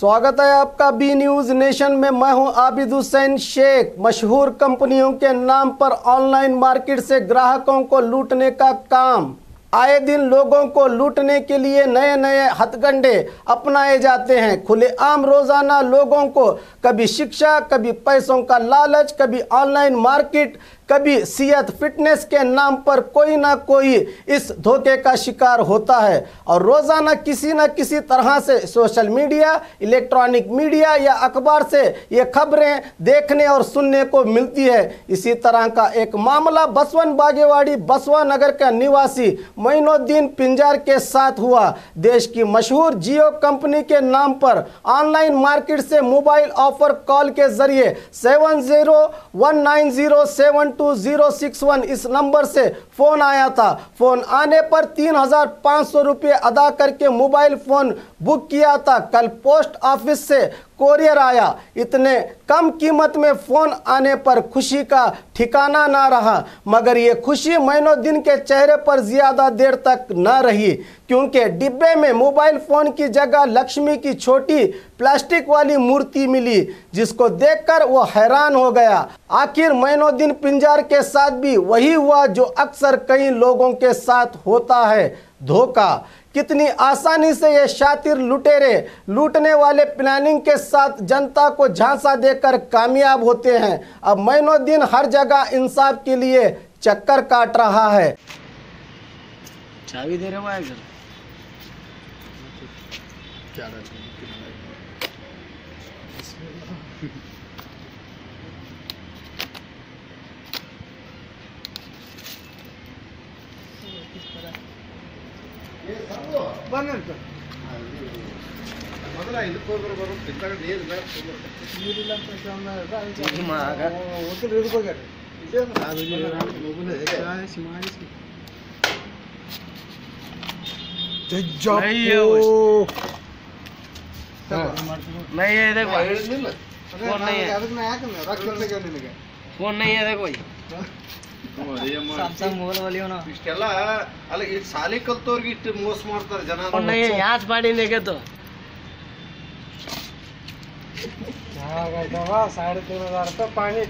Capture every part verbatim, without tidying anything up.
स्वागत है आपका बी न्यूज नेशन में। मैं हूं आबिद हुसैन शेख। मशहूर कंपनियों के नाम पर ऑनलाइन मार्केट से ग्राहकों को लूटने का काम। आए दिन लोगों को लूटने के लिए नए नए हथकंडे अपनाए जाते हैं। खुलेआम रोजाना लोगों को कभी शिक्षा, कभी पैसों का लालच, कभी ऑनलाइन मार्केट, कभी सेहत फिटनेस के नाम पर कोई ना कोई इस धोखे का शिकार होता है और रोजाना किसी न किसी तरह से सोशल मीडिया, इलेक्ट्रॉनिक मीडिया या अखबार से ये खबरें देखने और सुनने को मिलती है। इसी तरह का एक मामला बसवन बागेवाड़ी बसवा नगर का निवासी मोइनुद्दीन पिंजार के साथ हुआ। देश की मशहूर जियो कंपनी के नाम पर ऑनलाइन मार्केट से मोबाइल ऑफर कॉल के जरिए seven zero one nine zero seven two zero six one इस नंबर से फोन आया था। फोन आने पर तीन हजार पाँच सौ रुपये अदा करके मोबाइल फोन बुक किया था। कल पोस्ट ऑफिस से कोरियर आया। इतने कम कीमत में फोन आने पर खुशी का ठिकाना ना रहा, मगर ये खुशी मोइनुद्दीन के चेहरे पर ज्यादा देर तक न रही, क्योंकि डिब्बे में मोबाइल फोन की जगह लक्ष्मी की छोटी प्लास्टिक वाली मूर्ति मिली, जिसको देखकर वो हैरान हो गया। आखिर मोइनुद्दीन पिंजार के साथ भी वही हुआ जो अक्सर कई लोगों के साथ होता है, धोखा। कितनी आसानी से ये शातिर लुटेरे लूटने वाले प्लानिंग के साथ जनता को झांसा देकर कामयाब होते हैं। अब मोइनुद्दीन हर जगह इंसाफ के लिए चक्कर काट रहा है। चाबी दे रहे हो यार क्या ಮೊದಲ ಇದಕ್ಕೆ ಹೋಗ್ಬರೋ ಬರೋ ಬಿದ್ದಾಗ ನೀರು ಬೇಡ ನೀರಿಲ್ಲ ಅಂತ ಹೋಟೆಲ್ ಇದಕ್ಕೆ ಹೋಗ್ಯಾರ नहीं है देखो फोन नहीं है फोन नहीं है देखो सैमसंग मोबाइल वाली हो ना ಇಷ್ಟೆಲ್ಲ ಅಲ್ಲ ಈ ಸಾಲಿ ಕಲ್ತೋರ್ಗೆ ಇಷ್ಟು ಮೋಸ ಮಾಡ್ತಾರೆ ಜನ। फोन नहीं है यहाँ से पाड़ी लेके तो साढ़े तीन हजार रुपये पानी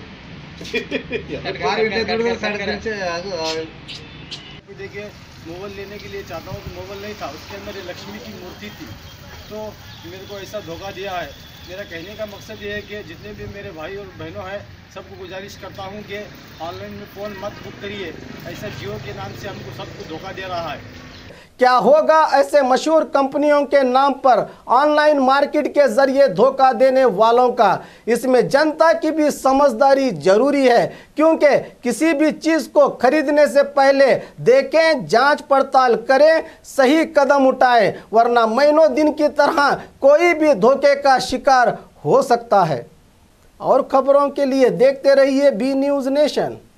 देखिए मोबाइल लेने के लिए चाहता हूँ तो मोबाइल नहीं था, उसके अंदर ये लक्ष्मी की मूर्ति थी, तो मेरे को ऐसा धोखा दिया है। मेरा कहने का मकसद ये है कि जितने भी मेरे भाई और बहनों हैं सबको गुजारिश करता हूँ कि ऑनलाइन में फ़ोन मत बुक करिए। ऐसा जियो के नाम से हमको सबको धोखा दे रहा है। क्या होगा ऐसे मशहूर कंपनियों के नाम पर ऑनलाइन मार्केट के जरिए धोखा देने वालों का? इसमें जनता की भी समझदारी जरूरी है, क्योंकि किसी भी चीज को खरीदने से पहले देखें, जांच पड़ताल करें, सही कदम उठाएं, वरना मोइनुद्दीन की तरह कोई भी धोखे का शिकार हो सकता है। और खबरों के लिए देखते रहिए बी न्यूज नेशन।